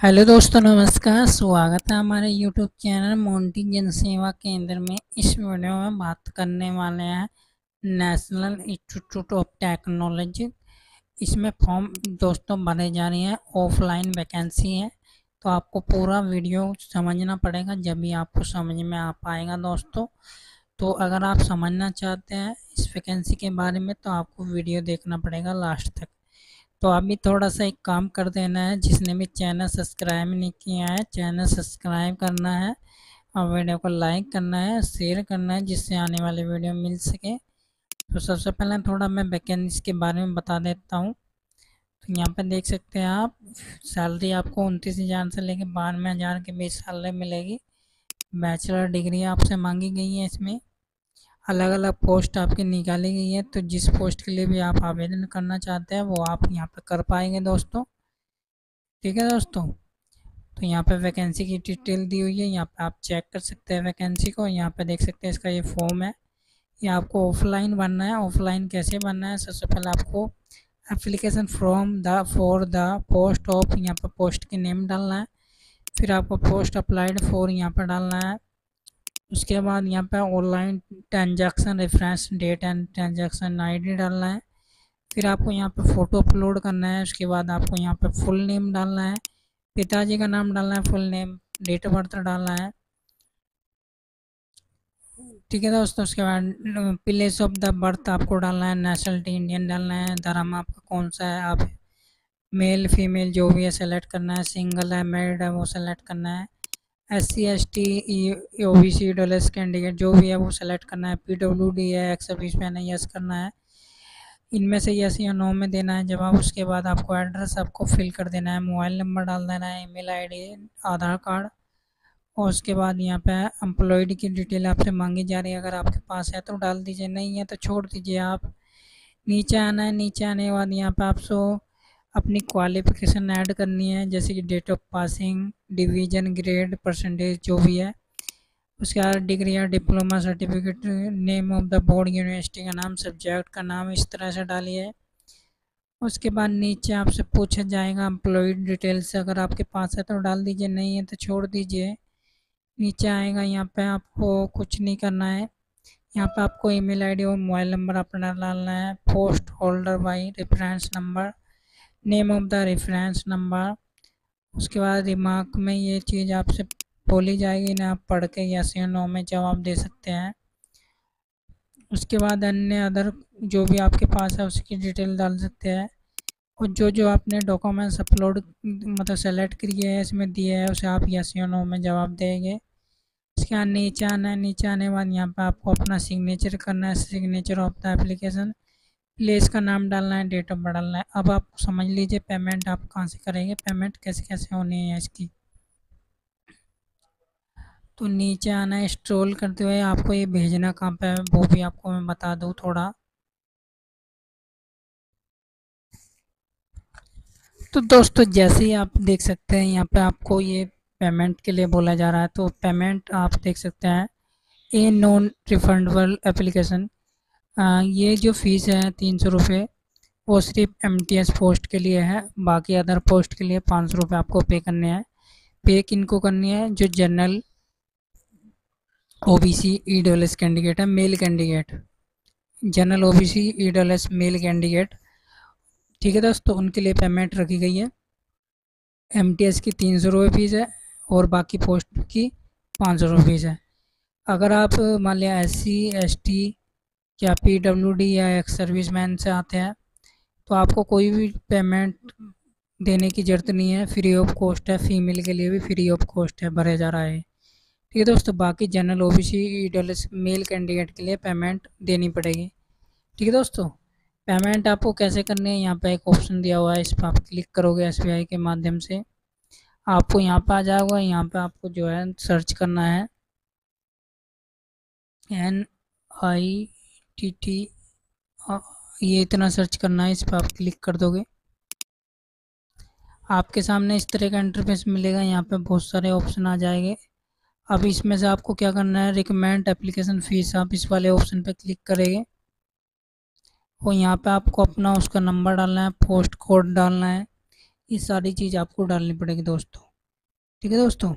Hello दोस्तों, नमस्कार। स्वागत है हमारे यूट्यूब चैनल मोंटी जन सेवा केंद्र में। इस वीडियो में बात करने वाले हैं नेशनल इंस्टीट्यूट ऑफ टेक्नोलॉजी। इसमें फॉर्म दोस्तों भरे जा रही हैं, ऑफलाइन वैकेंसी है। तो आपको पूरा वीडियो समझना पड़ेगा, जब भी आपको समझ में आ पाएगा दोस्तों। तो अगर आप समझना चाहते हैं इस वैकेंसी के बारे में तो आपको वीडियो देखना पड़ेगा लास्ट तक। तो अभी थोड़ा सा एक काम कर देना है, जिसने भी चैनल सब्सक्राइब नहीं किया है चैनल सब्सक्राइब करना है और वीडियो को लाइक करना है, शेयर करना है, जिससे आने वाली वीडियो मिल सके। तो सबसे पहले थोड़ा मैं वैकेंसी के बारे में बता देता हूँ। तो यहाँ पे देख सकते हैं आप, सैलरी आपको 29,000 से लेकर 92,000 के बीच सैलरी मिलेगी। बैचलर डिग्री आपसे मांगी गई है। इसमें अलग अलग पोस्ट आपकी निकाली गई है, तो जिस पोस्ट के लिए भी आप आवेदन करना चाहते हैं वो आप यहाँ पे कर पाएंगे दोस्तों। ठीक है दोस्तों, तो यहाँ पे वैकेंसी की डिटेल दी हुई है, यहाँ पे आप चेक कर सकते हैं वैकेंसी को। यहाँ पे देख सकते हैं इसका ये फॉर्म है। ये आपको ऑफलाइन भरना है। ऑफलाइन कैसे भरना है, सबसे पहले आपको application from the for the post of, यहाँ पर पोस्ट की नेम डालना है। फिर आपको पोस्ट अप्लाइड फॉर यहाँ पर डालना है। उसके बाद यहाँ पे online transaction reference date and transaction ID डालना है। फिर आपको यहाँ पे फ़ोटो अपलोड करना है। उसके बाद आपको यहाँ पे फुल नेम डालना है, पिताजी का नाम डालना है, full name, date of birth डालना है। ठीक है दोस्तों, उसके बाद प्लेस ऑफ द बर्थ आपको डालना है, नेशनलिटी इंडियन डालना है, धर्म आपका कौन सा है, आप मेल फीमेल जो भी है सेलेक्ट करना है, सिंगल है मैरिड है वो सेलेक्ट करना है, SC ST OBC EWS candidate जो भी है वो सेलेक्ट करना है, PWD है, एक्स सर्विस मैन है, यस करना है। इनमें से यस या नो में देना है जवाब। उसके बाद आपको एड्रेस आपको फिल कर देना है, मोबाइल नंबर डाल देना है, ईमेल आईडी, आधार कार्ड। और उसके बाद यहाँ पे एम्प्लॉयड की डिटेल आपसे मांगी जा रही है, अगर आपके पास है तो डाल दीजिए, नहीं है तो छोड़ दीजिए। आप नीचे आना है। नीचे आने के बाद यहाँ पे आपको अपनी क्वालिफिकेशन ऐड करनी है, जैसे कि date of passing, division, grade, percentage जो भी है। उसके बाद डिग्री या diploma certificate, name of the board, university का नाम, सब्जेक्ट का नाम, इस तरह से डालिए। उसके बाद नीचे आपसे पूछा जाएगा एम्प्लॉय डिटेल्स, अगर आपके पास है तो डाल दीजिए, नहीं है तो छोड़ दीजिए। नीचे आएगा, यहाँ पे आपको कुछ नहीं करना है। यहाँ पे आपको ईमेल आईडी और मोबाइल नंबर अपना डालना है, post holder by reference number, name of the reference number. उसके बाद रिमार्क में ये चीज़ आपसे बोली जाएगी ना, आप पढ़ के यस या नो में जवाब दे सकते हैं। उसके बाद अन्य अदर जो भी आपके पास है उसकी डिटेल डाल सकते हैं। और जो जो आपने डॉक्यूमेंट्स अपलोड मतलब सेलेक्ट किए हैं इसमें दिए हैं उसे आप यस या नो में जवाब देंगे। उसके बाद नीचे आना है। नीचे आने के बाद यहाँ पे आपको अपना सिग्नेचर करना है, signature of the application, place का नाम डालना है, डेट ऑफ बर्थ डालना है। अब आप समझ लीजिए पेमेंट आप कहाँ से करेंगे, पेमेंट कैसे कैसे होनी है इसकी। तो नीचे आना है, स्क्रॉल करते हुए आपको ये भेजना कहाँ पे है वो भी आपको मैं बता दूँ थोड़ा। तो दोस्तों जैसे ही आप देख सकते हैं यहाँ पे आपको ये पेमेंट के लिए बोला जा रहा है, तो पेमेंट आप देख सकते हैं, ए नॉन रिफंडेबल एप्लीकेशन। ये जो फ़ीस है 300 रुपये, वो सिर्फ MTS पोस्ट के लिए है, बाकी अदर पोस्ट के लिए 500 रुपये आपको पे करने हैं। पे किनको करनी है, जो जनरल OBC EWS कैंडिडेट है, male candidate, general OBC EWS male candidate. ठीक है दोस्तों, उनके लिए पेमेंट रखी गई है। MTS की 300 रुपये फीस है और बाकी पोस्ट की 500 रुपये फीस है। अगर आप मान लिया SC ST या PWD या एक्स सर्विस मैन से आते हैं तो आपको कोई भी पेमेंट देने की ज़रूरत नहीं है, फ्री ऑफ कॉस्ट है। फीमेल के लिए भी फ्री ऑफ कॉस्ट है, भरा जा रहा है। ठीक है दोस्तों, बाकी general OBC EWS male candidate के लिए पेमेंट देनी पड़ेगी। ठीक है दोस्तों, पेमेंट आपको कैसे करनी है, यहाँ पे एक ऑप्शन दिया हुआ है, इस पर आप क्लिक करोगे SBI के माध्यम से, आपको यहाँ पे आ जाएगा। यहाँ पे आपको जो है सर्च करना है NITT, ये इतना सर्च करना है, इस पर आप क्लिक कर दोगे। आपके सामने इस तरह का इंटरफेस मिलेगा, यहाँ पे बहुत सारे ऑप्शन आ जाएंगे। अब इसमें से आपको क्या करना है, रिकमेंड एप्लीकेशन फ़ीस, आप इस वाले ऑप्शन पे क्लिक करेंगे और यहाँ पे आपको अपना उसका नंबर डालना है, पोस्ट कोड डालना है, ये सारी चीज़ आपको डालनी पड़ेगी दोस्तों। ठीक है दोस्तों।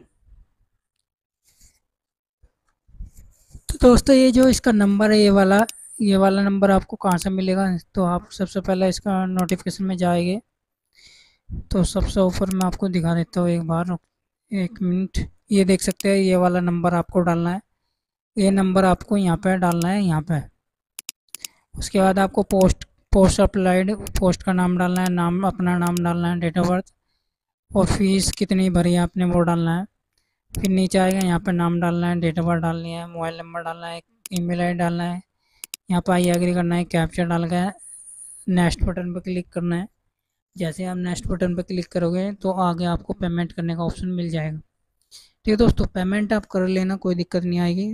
तो दोस्तों ये जो इसका नंबर है, ये वाला नंबर आपको कहाँ से मिलेगा? तो आप सबसे पहले इसका नोटिफिकेशन में जाएंगे, तो सबसे ऊपर मैं आपको दिखा देता हूँ एक बार, 1 मिनट। ये देख सकते हैं, ये वाला नंबर आपको डालना है। ये नंबर आपको यहाँ पे डालना है, यहाँ पे। उसके बाद आपको पोस्ट अप्लाइड, पोस्ट का नाम डालना है, नाम अपना नाम डालना है, डेट ऑफ बर्थ, और फीस कितनी भरी है आपने वो डालना है। फिर नीचे आएगा, यहाँ पे नाम डालना है, डेट ऑफ बर्थ डालनी है, मोबाइल नंबर डालना है, ईमेल आईडी डालना है। यहाँ पर आई एग्री करना है, कैप्चा डाल के नेक्स्ट बटन पर क्लिक करना है। जैसे आप नेक्स्ट बटन पर क्लिक करोगे तो आगे आपको पेमेंट करने का ऑप्शन मिल जाएगा। ठीक है दोस्तों, पेमेंट आप कर लेना, कोई दिक्कत नहीं आएगी।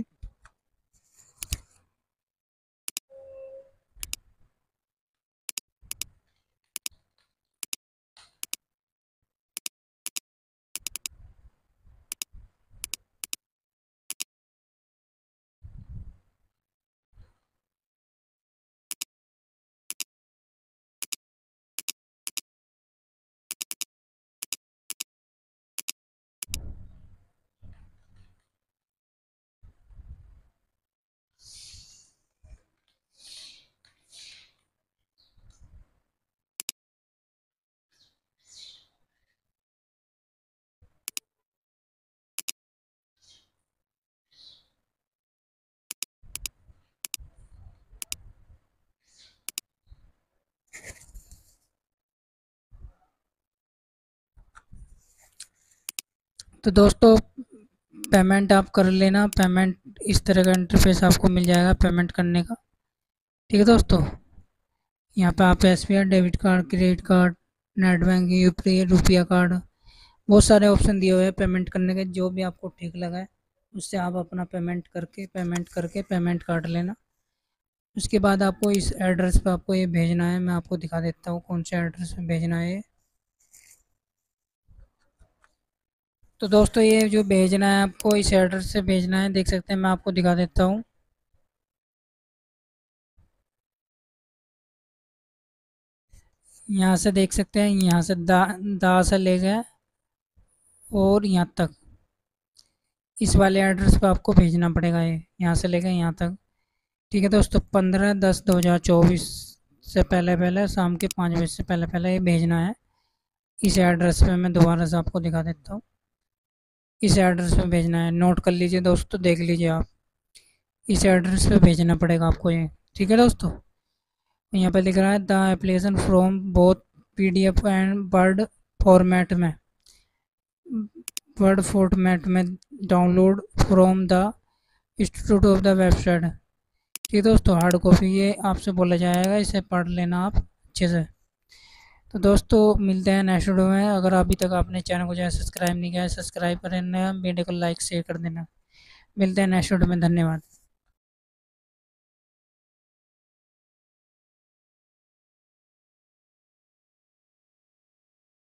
तो दोस्तों पेमेंट आप कर लेना। पेमेंट इस तरह का इंटरफेस आपको मिल जाएगा पेमेंट करने का। ठीक है दोस्तों, यहाँ पे आप SBI debit card, credit card, net banking, UPI, रुपया कार्ड, बहुत सारे ऑप्शन दिए हुए हैं पेमेंट करने के। जो भी आपको ठीक लगा है उससे आप अपना पेमेंट करके पेमेंट काट लेना। उसके बाद आपको इस एड्रेस पे आपको ये भेजना है। मैं आपको दिखा देता हूँ कौन से एड्रेस पे भेजना है। तो दोस्तों ये जो भेजना है आपको इस एड्रेस से भेजना है, देख सकते हैं, मैं आपको दिखा देता हूँ। यहाँ से देख सकते हैं, यहाँ से दा से ले गए और यहाँ तक, इस वाले एड्रेस पे आपको भेजना पड़ेगा। ये यहाँ से लेकर यहाँ तक। ठीक है दोस्तों, 15/10/2024 से पहले पहले, शाम के 5 बजे से पहले पहले ये भेजना है। इस एड्रेस पे मैं दोबारा से आपको दिखा देता हूँ। इस एड्रेस पे भेजना है, नोट कर लीजिए दोस्तों, देख लीजिए आप। इस एड्रेस पे भेजना पड़ेगा आपको ये। ठीक है दोस्तों, यहाँ पे लिख रहा है the application from both PDF and में वर्ड फॉर्मेट में download from the institute of the website. ठीक है दोस्तों, हार्ड कॉपी ये आपसे बोला जाएगा, इसे पढ़ लेना आप अच्छे से। तो दोस्तों मिलते हैं नेक्स्ट वीडियो में। अगर अभी तक आपने चैनल को जो है सब्सक्राइब नहीं किया है, सब्सक्राइब कर देना, वीडियो को लाइक शेयर कर देना। मिलते हैं नेक्स्ट वीडियो में, धन्यवाद।